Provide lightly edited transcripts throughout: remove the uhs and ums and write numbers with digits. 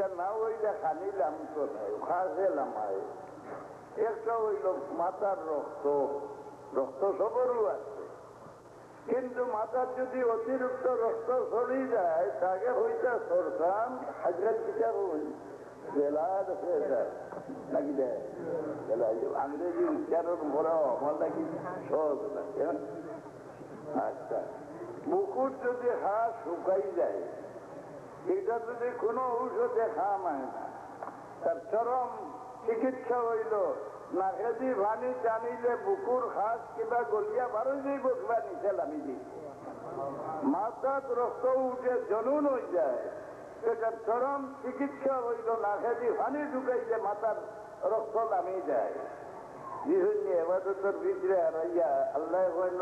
না হইলে খানিলাম তো নাই, খাসেলাম। একটা হইল মাথার রক্ত, রক্ত সবরও আছে, কিন্তু মাথার যদি অতিরিক্ত রক্ত ছড়ি যায় তাকে হইতা সরকার আজকাল কিতা হই নাকি দেয় আংরেজি উচ্চারণ করা আমার নাকি সহজ লাগে। আচ্ছা, মুকুট যদি হাত শুকাই যায়, এটা যদি কোনো ঔষধে খাওয়া হয় না, তার চরম চিকিৎসা হইল নাকেদি ভানি টানিলে বুকুর খাস কিবা গলিয়া বারো যাই বসবা নিচে নামি দিই, মাথাত রক্ত উঠে জনুন হয়ে যায়, এটার চরম চিকিৎসা হইল নাকেদি ভানি ঢুকাইলে মাথার রক্ত নামি যায়। এবাদতের ভিতরে হারাইয়া আল্লাহ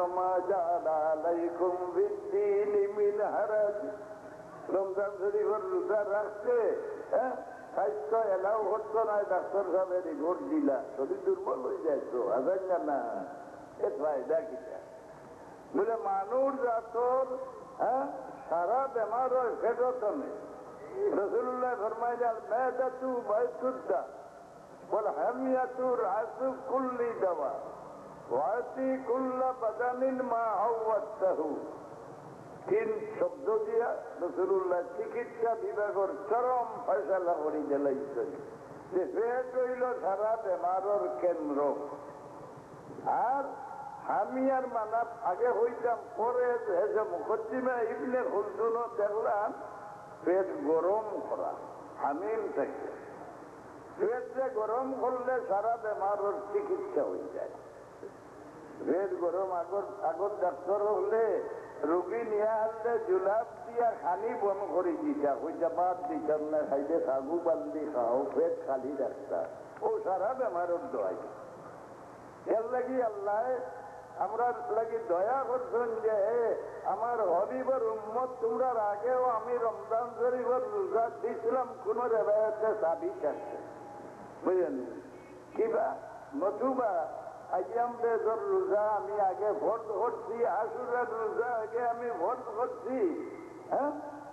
রমজান শরীফের রোজা রাখছে, হ্যাঁ স্বাস্থ্য এলাও করতো না, ডাক্তার সাহেবের রিপোর্ট দিলা, শরীর দুর্বল হয়ে যায় তো আজান না এ ফায়দা কিটা বলে মানুষ জাতর সারা বেমার হয় ফেরত নেই। রসুল্লাহ ফরমাইলেন মেদাতু বাইতুদ্দা বল হামিয়াতু রাসু কুল্লি দাওয়া ওয়াতি কুল্লা বাদানিন মা হাওয়াতাহু। তিন শব্দ দিয়া রসুল্লাহ চিকিৎসা বিভাগের চরম ফয়সালা করে দিলাইছেন যে পেট হইল সারা বেমারের কেন্দ্র। আর হামিয়ার মানা আগে হইতাম, পরে মুকদ্দিমা ইবনে খুলদুন দেখলাম পেট গরম করা, হামিম থেকে পেট যে গরম করলে সারা বেমারের চিকিৎসা হয়ে যায়। পেট গরম আগর ডাক্তার হলে রোগী নিয়ে আসলে জুলাপ দিয়া খানি বন করে দিতা, হইতা বাদ দিতাম না, খাইলে সাগু বান্দি খাও, পেট খালি রাখতা, ও সারা বেমারের দোয়াই। এর লাগি আল্লাহ আমরা লাগি দয়া করছেন যে আমার হবিবর উম্মত তোমরার আগেও আমি রমজান শরীফের রোজা দিয়েছিলাম, কোন রেবায়তে সাবিত আছে বুঝলেন কিবা নতুবা আইয়াম বেজর রোজা আমি আগে ভোট করছি, আশুরার রোজা আগে আমি ভোট করছি। হ্যাঁ,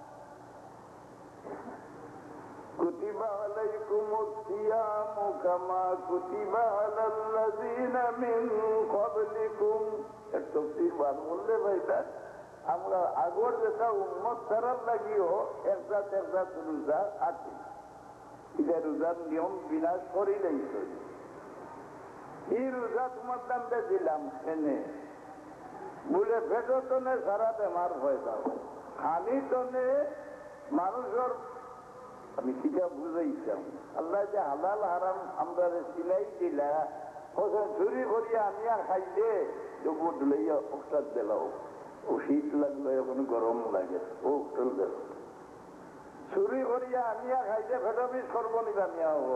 কুতিবা আলাইকুমুস সিয়ামু কামা কুতিবা আলাল্লাযিনা মিন ক্বাবলিকুম। এর তাফসীর বাদ বললে ভাইটা আমরা আগর যেটা উম্মত তারার লাগিও একজাত রোজা আছে, এটা রোজার নিয়ম বিনাশ করিলেই চলে। এই রোজা তোমার দামটা দিলাম এনে বলে ভেতনে সারা বেমার হয়ে যাও, খালি তনে মানুষের আমি কিটা বুঝাইছিলাম। আল্লাহ যে হালাল হারাম আমরা সিলাই দিলা, ওখানে চুরি করিয়া আনিয়া খাইলে দুপুর লইয়া ওষুধ দিলাও, ও শীত লাগলো এখন গরম লাগে, ও ওষুধ দিল। চুরি করিয়া আনিয়া খাইলে ফেটো বিষ করবো নিবা নিয়া হবো,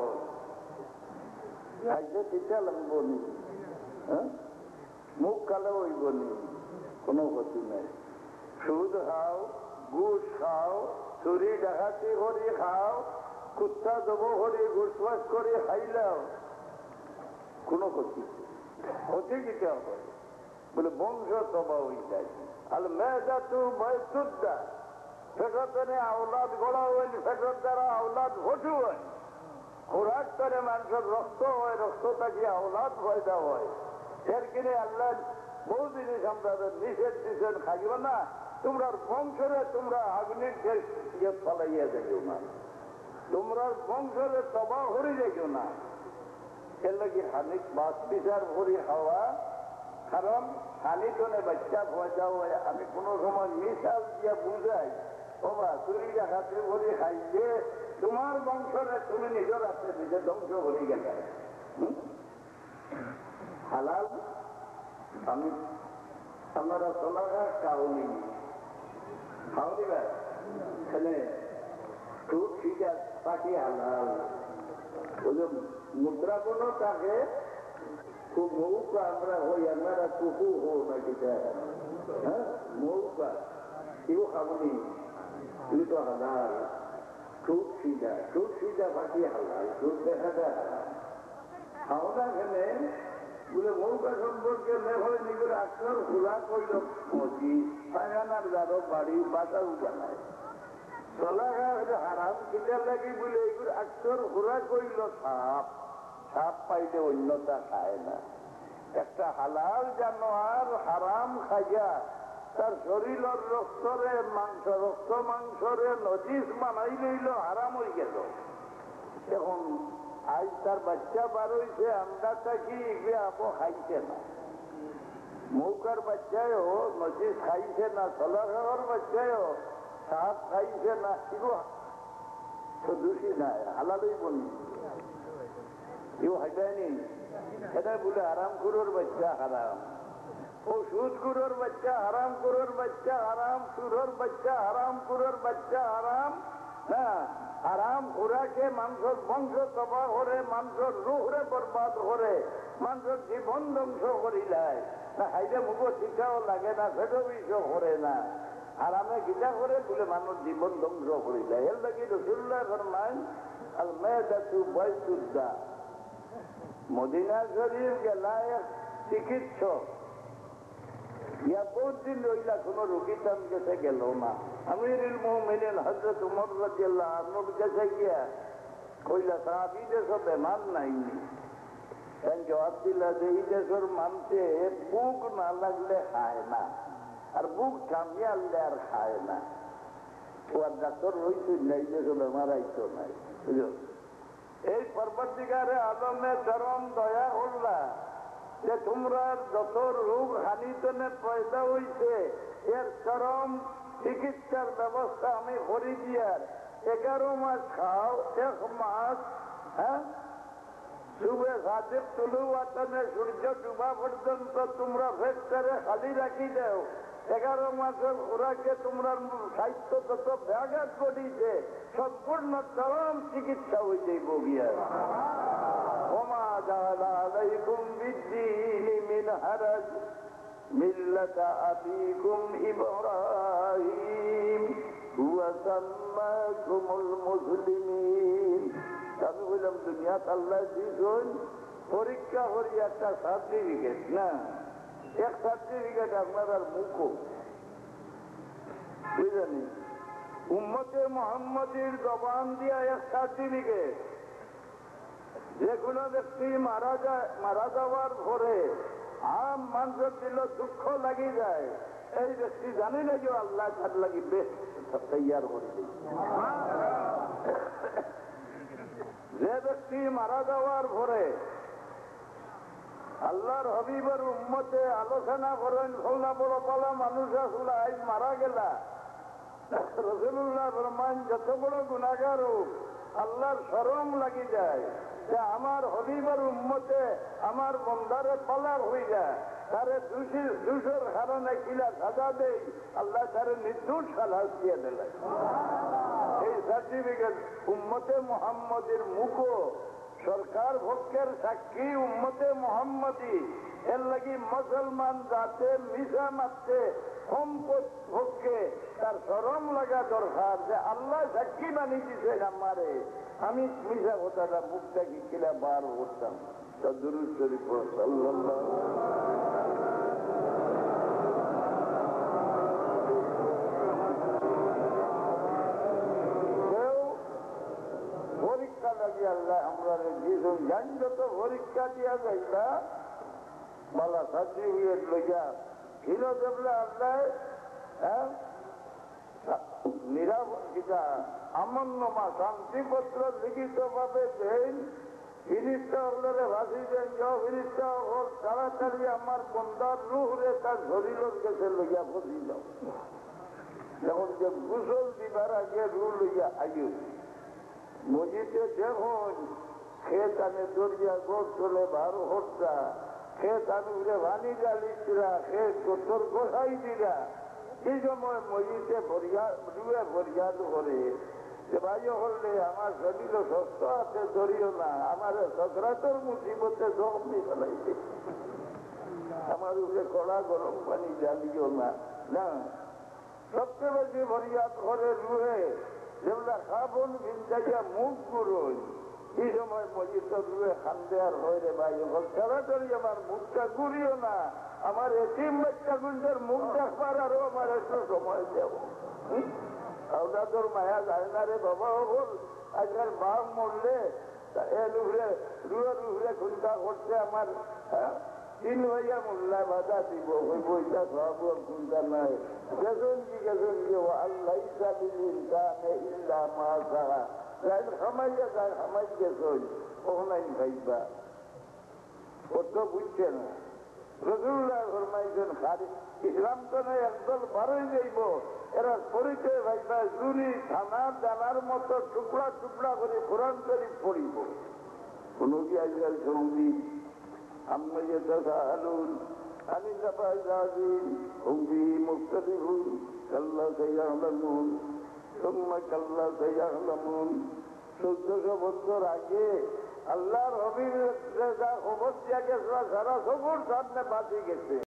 খাইতে তিতা লাগব নি, হ্যাঁ মুখ কালো হইব নি, কোনো ক্ষতি নাই। সুদ খাও, ঘুষ খাও, চুরি ডাকাতি করি খাও, কুত্তা দব করি ঘুষবাস করে খাইলাও, কোনো ক্ষতি ক্ষতি কিটা হবে বলে বংশ সভা হয়ে যায়। আর মেয়েদা তু বাইতুদ্দা ফেটনে আওলাদ গড়া হইল, ফেটর দ্বারা আওলাদ ঘটু হয়, খোরাক করে মানুষের রক্ত হয়, রক্ত থাকিয়ে আওলাদ পয়দা হয়। এর কিনে আল্লাহ বহু জিনিস আমাদের নিষেধ দিচ্ছেন, খাইব না, তোমরা বংশরে তোমরা আগুনের ইয়ে ফলাইয়া যাইও না, তোমরা বংশরে তবা হরি যাইও না। এর লাগে হানিক বাস বিচার ভরি খাওয়া, কারণ হানি জনে বাচ্চা পয়দা হয়। আমি কোনো সময় মিশাল দিয়া বুঝাই, বাবা চুরি ডাকাতি ভরি খাইলে তোমার বংশরে তুমি নিজের আছে নিজে ধ্বংস হয়ে গেলে। হালাল আমি আমরা চলাগা কাউনি খাওনি ভাই, এখানে খুব ঠিক আছে পাখি হালাল মুদ্রা কোনো তাকে খুব মৌকা আমরা হই, আমরা কুকু হো নাকি, হ্যাঁ মৌকা কেউ খাবনি, তুই তো হালাল। টুট সিধা বাকি হালাল, টুট দেখাটা খাও না খেলে বলে মৌকা সম্পর্কে মেঘলে নিজের আশ্রম খোলা করল মসজিদ, পায়খানার যারো বাড়ি বাঁচাও বানায়, চলাঘা হারাম কিনা এটার লাগি বলে এগুলো আক্তর ঘোরা কইল সাপ, সাপ পাইলে অন্যতা খায় না। একটা হালাল জানোয়ার হারাম খাইয়া তার শরীরের রক্তরে মাংস, রক্ত মাংসরে নজিস বানাই লইল, হারাম হয়ে গেল। এখন আজ তার বাচ্চা বার হয়েছে, আমরা থাকি এগুলো আপো খাইছে না। মৌকার বাচ্চায়ও নজিস খাইছে না, সলাঘর বাচ্চায়ও সাপ খাইছে না, এগুলো দোষী নাই, হালালই বলি এও হাইটায়নি। এটা বলে আরাম করোর বাচ্চা হারাম, ও সুদ করোর বাচ্চা হারাম, করোর বাচ্চা হারাম, সুরোর বাচ্চা হারাম, করোর বাচ্চা হারাম। না, হারাম ওরাকে মানুষের বংশ তবা করে, মানুষের রুহরে বরবাদ করে, মানুষের জীবন ধ্বংস করিলায় না। হাইলে মুখ শিক্ষাও লাগে না, ফেটো বিষও করে না, হারামে গীতা করে বলে মানুষ জীবন ধ্বংস করিলায়। এর লাগি রাসূলুল্লাহ ফরমান আল মায়দাতু বাইতুদ্দা। মদিনা শরীফ গেলা এক চিকিৎসক, ইয়া বহুত দিন রইলা, কোন রোগী তার কাছে গেল না। আমিরুল মুমিনিন হযরত উমর রাদিয়াল্লাহু আনহুর কাছে গিয়া কইলা, সাহাবী দেশ বেমান নাইনি। জবাব দিলা যে এই দেশের মানুষে বুক না লাগলে খায় না, আর বুক কামিয়ালে আর খায় না। ও আর ডাক্তার রয়েছে না, এই দেশে বেমার আইতো নাই। বুঝলো, এই পরবর্তীকারে আলমে চরম দয়া করলা যে তোমরা যত রোগ হানিতনে পয়দা হইছে এর চরম চিকিৎসার ব্যবস্থা আমি করি দিয়ার। 11 মাস খাও, 1 মাস হ্যাঁ সুবে সাদেব তুলু আতনে সূর্য ডুবা পর্যন্ত তোমরা ফেক্টরে খালি রাখি দাও। 11 মাসের ওরাকে তোমরা সাহিত্য যত ব্যাঘাত ঘটিছে সম্পূর্ণ চরম চিকিৎসা হয়ে যাইব গিয়া। ওমা জাআলা আলাইকুম বিদ্দীনি মিন হারাজ মিল্লাতা আবিকুম ইব্রাহিম হুয়া সাম্মাকুমুল মুসলিমিন। আমি বললাম দুনিয়াত আল্লাহ দিয়েছেন পরীক্ষা করি একটা সার্টিফিকেট, না এক সার্টিফিকেট আপনার আর মুখো বুঝলেন। উম্মতে মুহাম্মাদীর জবান দিয়া এক সার্টিফিকেট। যে কোনো ব্যক্তি মারা যাওয়ার পরে আম মানুষের দিল দুঃখ লাগি যায়, এই ব্যক্তি জানি না যে আল্লাহ তার লাগি বেশ তৈয়ার করে দিয়েছে। যে ব্যক্তি মারা যাওয়ার পরে আল্লাহর হাবিবের উম্মতে আলোচনা করেন, ফলনা বড় পালা মানুষ আসলে আজ মারা গেলা, রাসূলুল্লাহ ফরমান যত বড় গুনাহগার হোক আল্লাহর শরম লাগি যায় যে আমার হাবিবের উম্মতে আমার বন্দারে পালার হয়ে যায়, তারে দোষের কারণে কিলা সাজা দেয়, আল্লাহ তারে নির্দোষ খালাস দিয়ে দিল। এই সার্টিফিকেট উম্মতে মুহাম্মদীর মুখো সরকার পক্ষের সাক্ষী উম্মতে মুহাম্মদী। এর লাগি মুসলমান যাতে মিশা মারতে সম্পদ পক্ষে তার শরম লাগা দরকার যে আল্লাহ সাক্ষী মানি দিছে আমারে, আমি মিশা কথাটা মুখটা কি কিলা বার করতাম। দুরূদ শরীফ সাল্লাল্লাহু পরীক্ষা লাগি আল্লাহ আমরা দিয়েছেন। জান যত পরীক্ষা দিয়া যাইতা বলা সার্টিফিকেট লইয়া ফিরো দেবলে আল্লাহ নিরাপত্তা আমন্নমা শান্তিপত্র লিখিত ভাবে দেন। ফিরিস্তা হলে ভাসি দেন, ফিরিস্তা হল তাড়াতাড়ি আমার বন্দার রুহরে তার শরীরের কাছে লইয়া ফসি দাও। যখন যে গোসল দিবার আগে রু লইয়া আয়ু মজিতে দেখুন খেত আনে দরিয়া গোট চলে 12 হত্যা খেত আমি উড়ে ভানি গালিছিলা খেত গোটর গোসাই দিলা। এই সময় মজিতে রুয়ে ফরিয়াদ করে যে ভাই হলে আমার শরীর সুস্থ আছে, ধরিও না, আমার সকরাতর মুসিবতে জখমি ফেলাইছে, আমার উপরে কড়া গরম পানি জ্বালিও না। না, সবচেয়ে বেশি ফরিয়াদ করে রুয়ে যেগুলা খাবন ভিন্দাইয়া মুখ করুন। এই সময় মজিদ রুয়ে খান্দে আর হয় রে ভাই তাড়াতাড়ি আমার মুখটা ঘুরিও না, আমার এতিম বাচ্চা গুঞ্জের মুখ দেখবার আরো আমার একটু সময় দেব। ওটা তোর মায়া যায় না রে বাবা বল। আজকাল বাঘ মরলে এর উপরে রুয়ের উপরে খুনটা করছে আমার, হ্যাঁ, তিন ভাইয়া মোল্লা বাধা দিব, ওই বইটা সব খুনটা নাই। গেছেন কি আল্লাহ ইল্লা মা সাহা খামাইয়া যায়, খামাই গেছেন ওখানে খাইবা, ও তো বুঝছে না। রসুল্লাহ ফরমাইছেন খালি ইসলাম তো নয়, একদল বারোই যাইব, এরা পরিচয় ভাইবা জুরি থানার জানার মতো টুকরা টুকরা করে কোরআন শরীফ পড়িব। কোন কি আজকাল সঙ্গী আমি যেতালুন আমি হুমবি মুক্তাদিবুন কাল্লা সাইয়ালামুন সুম্মা কাল্লা সাইয়ালামুন। 1400 বছর আগে আল্লাহর হবির যা খবর দিয়া গেছে সারা সবুর সামনে বাঁচি গেছে।